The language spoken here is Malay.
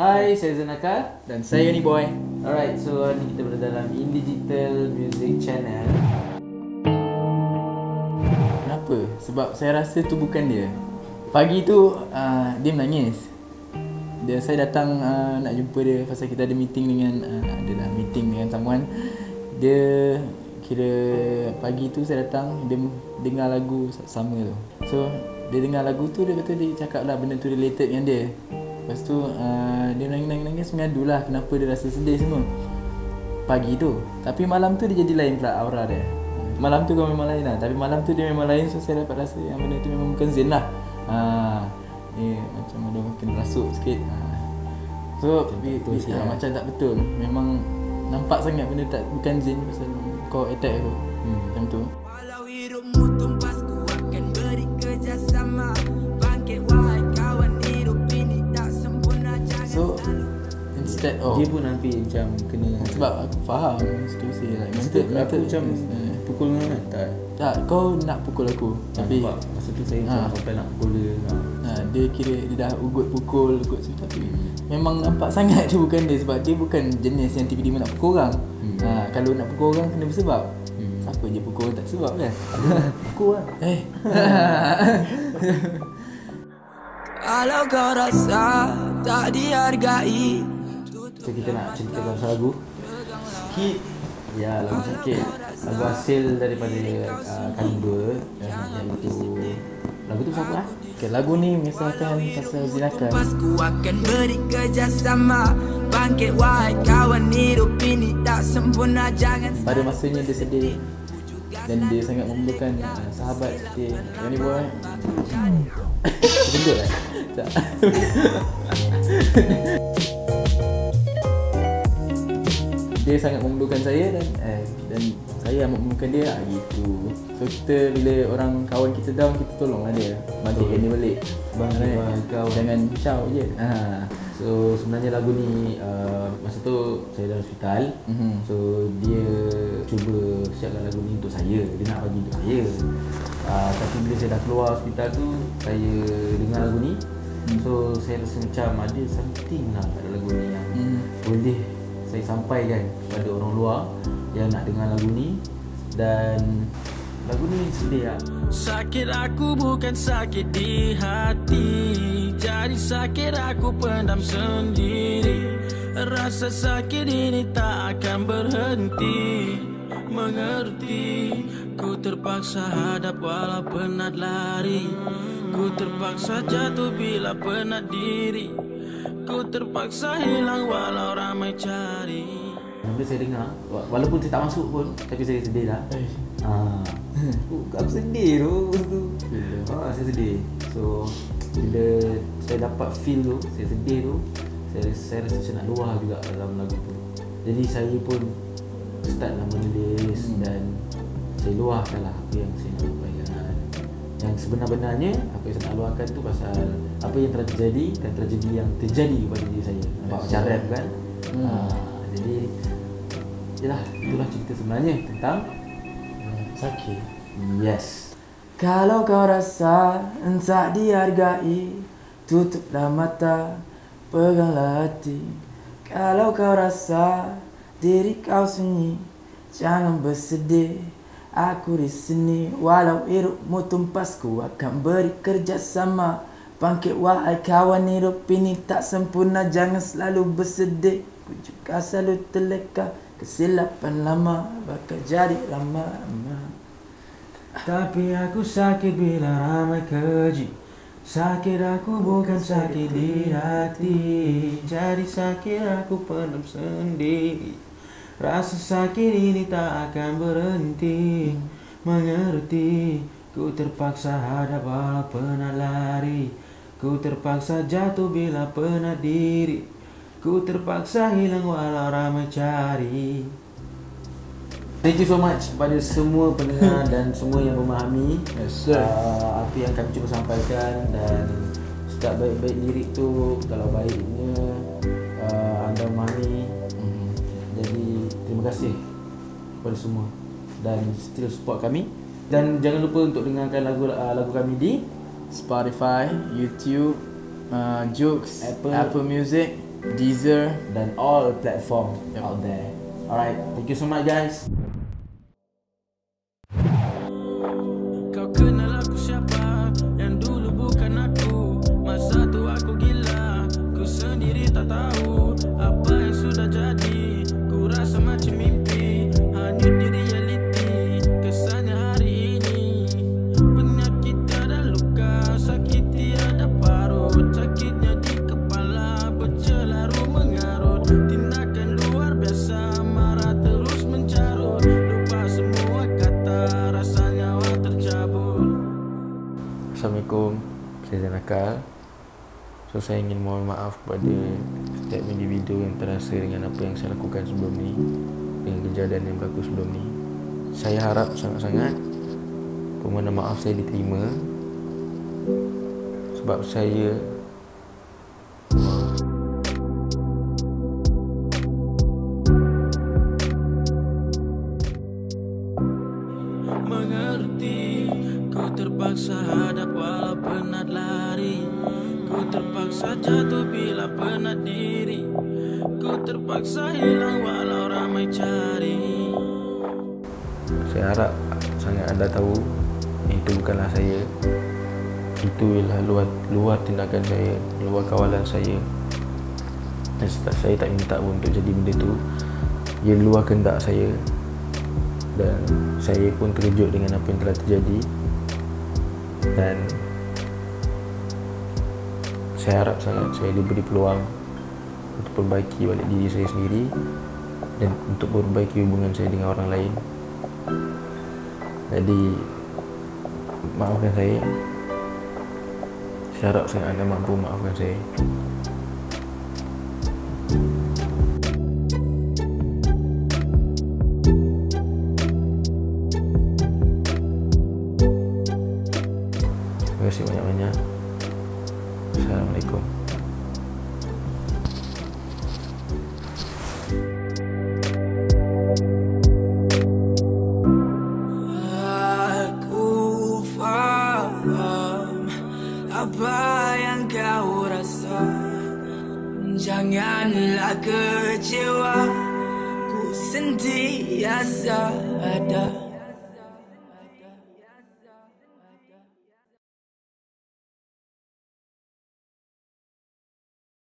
Hai, saya Zanaka dan saya ni Boy. Alright, so hari ni kita berada dalam Indigital Music Channel. Kenapa? Sebab saya rasa tu bukan dia. Pagi tu dia menangis. Saya datang nak jumpa dia pasal kita ada meeting dengan adalah meeting dengan someone. Dia kira pagi tu saya datang, dia dengar lagu sama tu. So dia dengar lagu tu, dia kata dia cakap lah benda tu related dengan dia. Lepas tu dia nangis mengadu lah kenapa dia rasa sedih semua pagi tu. Tapi malam tu dia jadi lain pula aura dia. Malam tu kau memang lain lah, tapi malam tu dia memang lain. So saya dapat rasa yang benda tu memang bukan Zen lah. Macam ada mungkin rasuk sikit. So macam tak betul. Memang nampak sangat benda tak bukan Zen pasal kau attack aku. Macam tu. Walau hidupmu tumpas ku akan beri kerjasama. Bangkit wahai kawan, hidup ini tak sempurna. So instead of dia pun hampir macam kena. sebab aku faham situasi like Masa aku macam pukul dengan tak, kau nak pukul aku tapi masa tu saya macam sampai nak pukul dia. dia kira dia dah ugut semua, tapi memang nampak sangat dia bukan dia. Sebab dia bukan jenis yang tiba-tiba nak pukul orang. Kalau nak pukul orang kena bersebab. Siapa je pukul orang tak sebab kan. Pukul lah. Kalau kau rasa tak dihargai. So kita nak ceritakan pasal lagu sikit. Ya, lagu sikit. Lagu hasil daripada kami dua, iaitu lagu tu siapa lah? Okay, lagu ni mengisahkan pasal zinakan. Pas ku akan beri kerjasama. Bangkit wahai kawan, hidup ini tak sempurna. Jangan Pada masanya dia sedih dan dia sangat memerlukan sahabat seperti yang ni Boy. Betul lah. Tak. Dia sangat memerlukan saya dan saya amat memerlukan dia gitu. So kita bila orang kawan kita down, kita tolonglah dia, bangkitkan dia balik. Kawan. Jangan ciao je. So sebenarnya lagu ni masa tu saya dalam hospital. So dia cuba siapkan lagu ni untuk saya. Dia nak bagi untuk saya. Tapi bila saya dah keluar hospital tu, saya dengar lagu ni. So saya rasa macam ada something lah pada lagu ni yang boleh saya sampaikan kepada orang luar yang nak dengar lagu ni. Dan lagu ni sedih lah. sakit aku bukan sakit di hati. Jadi sakit aku pendam sendiri. Rasa sakit ini tak akan berhenti. Mengerti, ku terpaksa hadap walau penat lari. Ku terpaksa jatuh bila penat diri. Ku terpaksa hilang walau ramai cari. Bila saya dengar, walaupun saya tak masuk pun, tapi saya sedih lah. Aku sedih tu. Saya sedih. So bila saya dapat feel tu, saya sedih tu, saya rasa saya nak luar juga dalam lagu tu. Jadi saya pun start lah menulis dan saya luahkan lah apa yang saya nak luahkan. Yang sebenar-benarnya apa yang saya nak luahkan tu pasal apa yang telah terjadi dan tragedi yang terjadi kepada diri saya. Nampak macam rap kan. Jadi yalah, itulah cerita sebenarnya tentang Sakit. yes. Kalau kau rasa tak dihargai, tutuplah mata, peganglah hati. Kalau kau rasa diri kau sunyi, jangan bersedih, aku di sini. Walau hidupmu tumpas, ku akan beri kerjasama. Bangkit wahai kawan, hidup ini tak sempurna. Jangan selalu bersedih, ku juga selalu terleka. Kesilapan lama bakal jadi lama-lama. Tapi aku sakit bila ramai keji. Sakit aku bukan sakit di hati. Jadi sakit aku pendam sendiri. Rasa sakit ini tak akan berhenti. Mengerti, ku terpaksa hadap walau penat lari. Ku terpaksa jatuh bila penat diri. Ku terpaksa hilang walau ramai cari. Thank you so much kepada semua pendengar dan semua yang memahami apa yang kami cuba sampaikan. Dan setiap baik-baik lirik tu, kalau baiknya anda memahami. Jadi terima kasih kepada semua dan still support kami. Dan jangan lupa untuk dengarkan lagu kami di Spotify, YouTube, Joox, Apple Music Deezer. dan all platform Yep. out there. Alright, thank you so much guys. Kau kenal aku siapa, yang dulu bukan aku. Masa tu aku gila, ku sendiri tak tahu apa yang sudah jadi. Ku rasa macam mimpi, hanyut di realiti. Kesannya hari ini penyakit ada luka, sakit tiada parut. Sakitnya di kepala bercelaru mengarut. Tindakan luar biasa, marah terus mencarut. Lupa semua kata, rasa nyawa tercabut. Assalamualaikum, saya Zainakal. So saya ingin mohon maaf kepada setiap individu yang terasa dengan apa yang saya lakukan sebelum ni, dengan kejadian yang berlaku sebelum ni. Saya harap sangat-sangat permohonan maaf saya diterima, sebab saya mengerti. Ku terpaksa hadap walau penat lari. Ku terpaksa jatuh bila penat diri. Ku terpaksa hilang walau ramai cari. Saya harap sangat anda tahu itu bukanlah saya. Itu ialah luar tindakan saya, luar kawalan saya. Dan saya tak minta pun untuk jadi benda tu. Ia luar kehendak saya. Dan saya pun terkejut dengan apa yang telah terjadi. Dan saya harap sangat saya diberi peluang untuk perbaiki balik diri saya sendiri dan untuk perbaiki hubungan saya dengan orang lain. Jadi maafkan saya. Saya harap sangat anda mampu maafkan saya. Terima kasih banyak-banyak. Assalamualaikum. Aku faham apa yang kau rasa. Janganlah kecewa, ku sentiasa ada.